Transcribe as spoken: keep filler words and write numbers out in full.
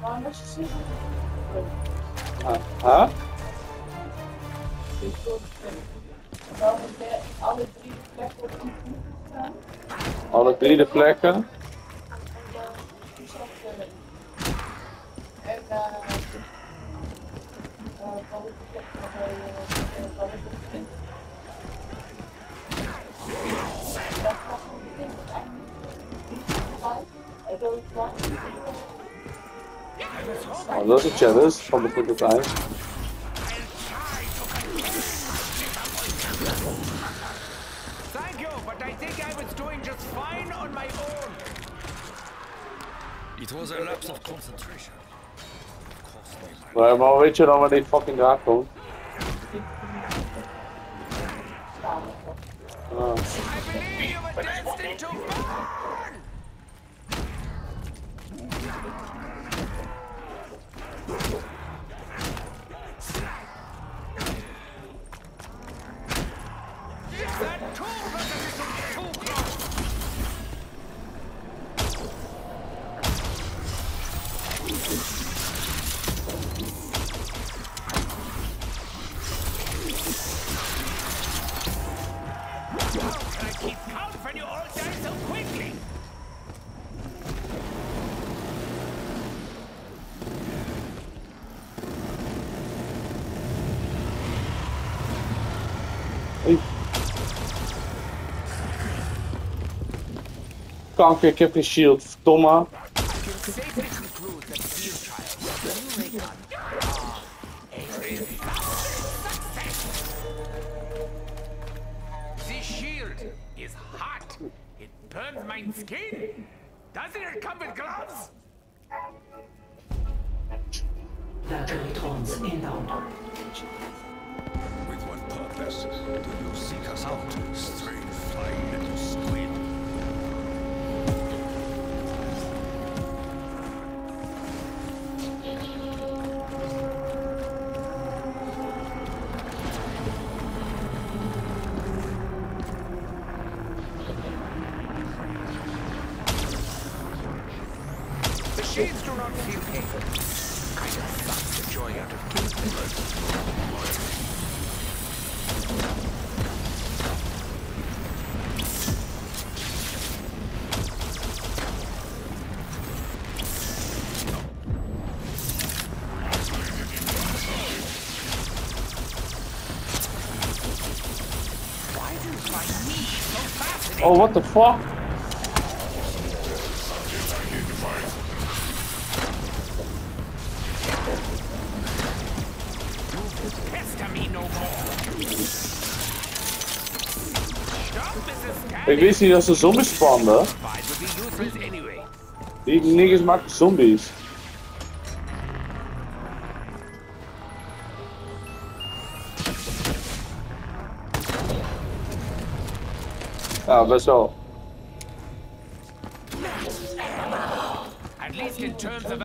Ah, huh? Alle drie de plekken. Oh, dat is een challenge van begin tot eind. Thank you, but I think I was doing just fine on my own. It was a lapse of concentration. Maar, maar weet je dan wanneer die fucking daar komt? Ah. I believe you were destined to burn! That tool was a little too close! How can I keep count when you all die so quickly? Hey. Kanker, ik heb geen shield, verdomme. Safely conclude that Steel Child, the new ray gun, are a real success. This shield is hot. It burns my skin. Doesn't it come with gloves? Laterals inbound. With what purpose do you seek us out, strange flying little squid? The shields do not feel pain. Kind of sucks the joy out of killing. Why do you find me so fascinating? Oh, what the fuck? Pester me no more. Stop, Missus Ik wist niet dat ze zombies spawnden. Fight would be useless anyway. Die niggas maken zombies. Ja, best wel. At least in terms of